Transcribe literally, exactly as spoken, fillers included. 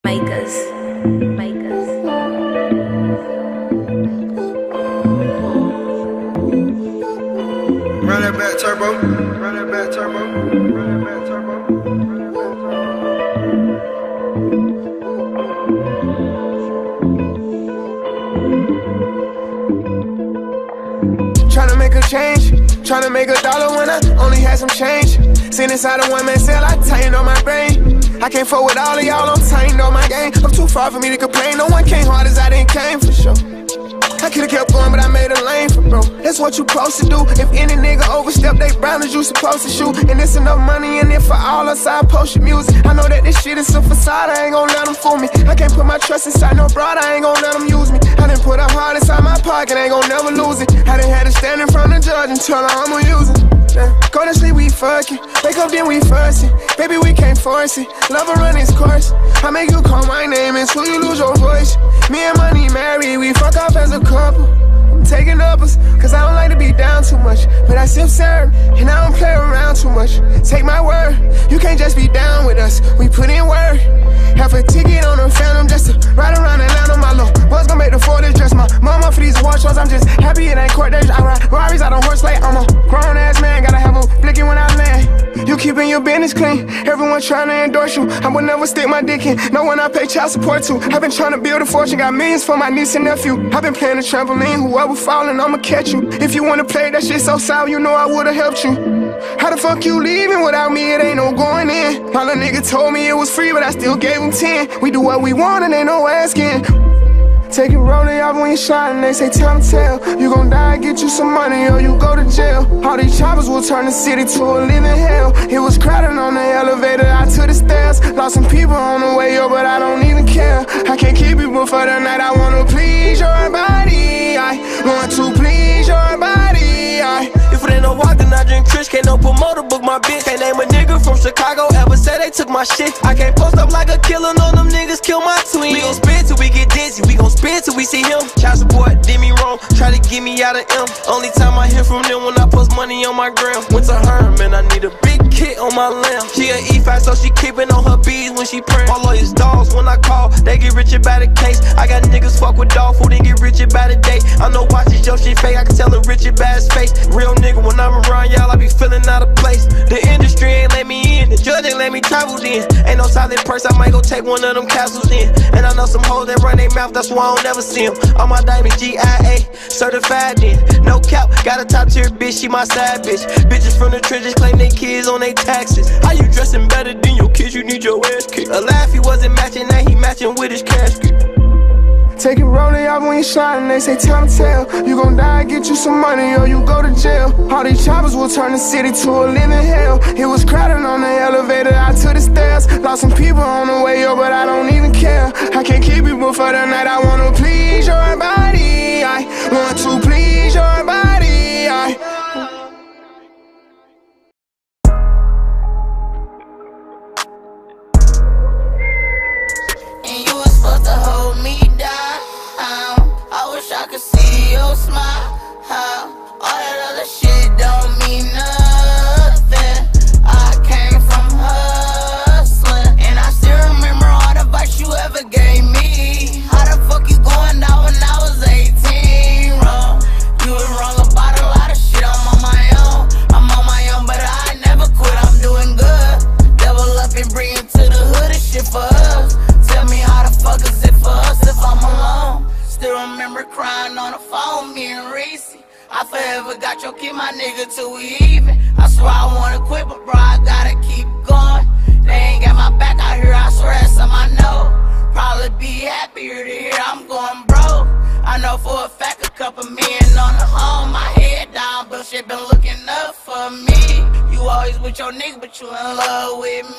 Makers, makers. Run that back turbo, run that back turbo, run that back turbo, run that back turbo. Tryna make a change, tryna make a dollar when I only had some change. Sitting inside a one-man cell, I tightened on my brain. I can't fuck with all of y'all, I'm tightened on my game. I'm too far for me to complain, no one came hard as I didn't came for sure. I could've kept going, but I made a lane for bro. That's what you supposed to do. If any nigga overstep they boundaries, you supposed to shoot. And there's enough money in it for all us, I post your music. I know that this shit is a facade, I ain't gon' let them fool me. I can't put my trust inside no broad, I ain't gon' let them use me. I done put up hard inside my pocket, ain't gon' never lose it. I done had to stand in front of the judge and tell her I'ma use it. Yeah. Go to sleep, we fucking. Wake up, then we fussing. Baby, we can't force it. Love will run its course. I make you call my name until you lose your voice. Me and Money married, we fuck off as a couple. I'm taking uppers, cause I don't like to be down too much. But I sip syrup, and I don't play around too much. Take my word, you can't just be down with us. We put in work. Half a ticket on a Phantom just to ride around Atlanta. My little boys gon' make the forties dress my mama for these award shows. I'm just happy it ain't court days. I ride Rari's out on horse lake. I'm a grown ass man, gotta have a blicky when I land. You keeping your business clean, everyone trying to endorse you. I would never stick my dick in, no one I pay child support to. I've been trying to build a fortune, got millions for my niece and nephew. I've been playing the trampoline, whoever falling, I'ma catch you. If you wanna play that shit so sour, you know I would've helped you. How the fuck you leaving without me? It ain't no going in. All a nigga told me it was free, but I still gave him ten. We do what we want and ain't no asking. Take it rolling off when you shine, they say tell 'em tell. You gon' die, get you some money, or you go to jail. All these choppers will turn the city to a living hell. It was crowded on the elevator, out to the stairs. Lost some people on the way up, but I don't even care. I can't keep people for the night, I wanna please your body. I want to please your body. I If it ain't no walk, then I drink Trish. Can't no promoter book my bitch. Can't name a nigga from Chicago ever say they took my shit. I can't post up like a killer, no them niggas kill my twin. We gon' spin till we get dizzy, we gon' spin till we see him. Child support did me wrong, try to get me out of M. Only time I hear from them when I post money on my gram. Went to her, man, I need a big kit on my lamb. She a E five, so she keepin' on her bees when she print. My lawyers dogs when I call, they get richer by the case. I got niggas fuck with dog food and get richer by the day. I know watches your shit fake, I can tell a richer by his face. Real nigga, when I'm around y'all, I be feeling out of place. The industry ain't let me in, the judge ain't let me travel in. Ain't no silent purse, I might go take one of them castles in. And I know some hoes that run their mouth, that's why I don't never see them. All my diamonds G I A, certified in. No cap, got a top tier bitch, she my side bitch. Bitches from the trenches claim they kids on they taxes. How you dressing better than your kids, you need your ass kicked. A laugh he wasn't matching, now he matching with his casket. Take it rolling off when you shine, they say tell 'em tell. You gon' die, get you some money, or you go to jail. All these choppers will turn the city to a living hell. It was crowded on the elevator, out to the stairs. Lost some people on the way up, but I don't even care. I can't keep people for the night, I wanna please your body. I want to please your body. I I could see your smile. All that other shit don't mean nothing. I came from hustling, and I still remember all the advice you ever gave me. How the fuck you going down when I was eighteen? Wrong. You was wrong about a lot of shit. I'm on my own. I'm on my own, but I never quit. I'm doing good. Double up and bring it to the hood. This shit for us. Tell me how the fuck is it for us if I'm alone? Still remember crying on the phone, me and Reese. I forever got your kid, my nigga, till we even. I swear I wanna quit, but bro, I gotta keep going. They ain't got my back out here, I swear that's something I know. Probably be happier to hear I'm going broke. I know for a fact a couple million on the home, my head down, but shit been looking up for me. You always with your nigga, but you in love with